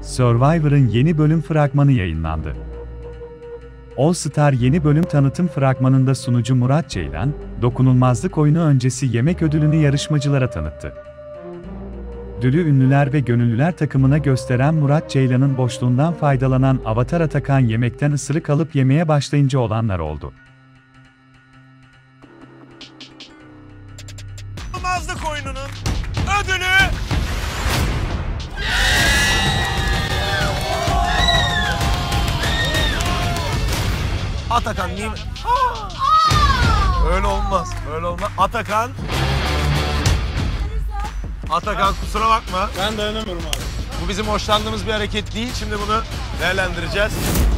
Survivor'ın yeni bölüm fragmanı yayınlandı. All Star yeni bölüm tanıtım fragmanında sunucu Murat Ceylan, dokunulmazlık oyunu öncesi yemek ödülünü yarışmacılara tanıttı. Ödülü ünlüler ve gönüllüler takımına gösteren Murat Ceylan'ın boşluğundan faydalanan Avatar Atakan yemekten ısırık alıp yemeye başlayınca olanlar oldu. Dokunulmazlık oyununun ödülü... Atakan değil mi? Öyle olmaz, öyle olmaz. Atakan kusura bakma. Ben dayanamıyorum abi. Bu bizim hoşlandığımız bir hareket değil. Şimdi bunu değerlendireceğiz.